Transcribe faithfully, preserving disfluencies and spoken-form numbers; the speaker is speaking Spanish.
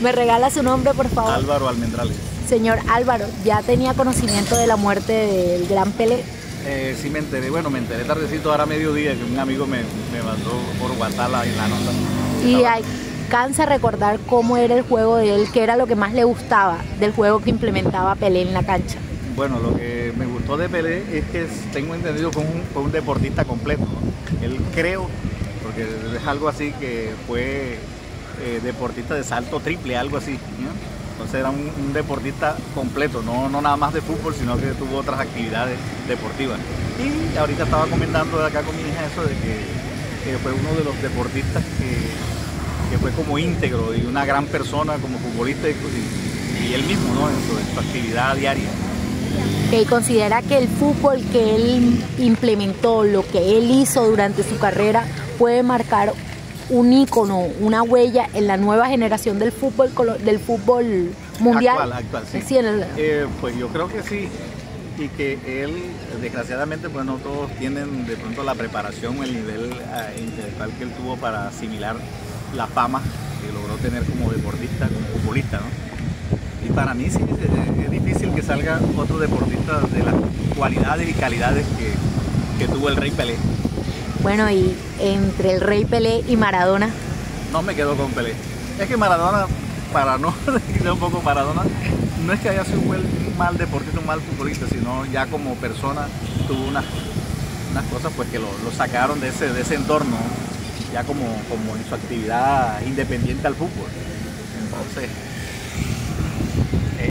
¿Me regala su nombre, por favor? Álvaro Almendrales. Señor Álvaro, ¿ya tenía conocimiento de la muerte del gran Pelé? Eh, sí me enteré, bueno, me enteré tardecito, ahora a mediodía, que un amigo me, me mandó por WhatsApp la, la nota. Y Estaba... alcanza a recordar cómo era el juego de él, qué era lo que más le gustaba del juego que implementaba Pelé en la cancha. Bueno, lo que me gustó de Pelé es que tengo entendido que fue un, fue un deportista completo, ¿no? Él creo, porque es algo así que fue eh, deportista de salto triple, algo así, ¿no? Entonces era un, un deportista completo, no, no nada más de fútbol, sino que tuvo otras actividades deportivas. Y ahorita estaba comentando de acá con mi hija eso de que, que fue uno de los deportistas que, que fue como íntegro y una gran persona como futbolista y, y él mismo, ¿no? En su, en su actividad diaria. Que considera que el fútbol que él implementó, lo que él hizo durante su carrera, puede marcar un ícono, una huella en la nueva generación del fútbol del fútbol mundial. Actual, actual, sí. Sí, en el... eh, pues yo creo que sí, y que él, desgraciadamente, pues no todos tienen de pronto la preparación o el nivel uh, intelectual que él tuvo para asimilar la fama que logró tener como deportista, como futbolista, ¿no? Y para mí sí, es, es difícil que salga otro deportista de las cualidades y calidades que, que tuvo el Rey Pelé. Bueno, y entre el Rey Pelé y Maradona. No me quedo con Pelé. Es que Maradona, para no decirle un poco Maradona, no es que haya sido un mal deportista, un mal futbolista, sino ya como persona tuvo unas, unas cosas pues que lo, lo sacaron de ese, de ese entorno, ya como, como en su actividad independiente al fútbol. Entonces...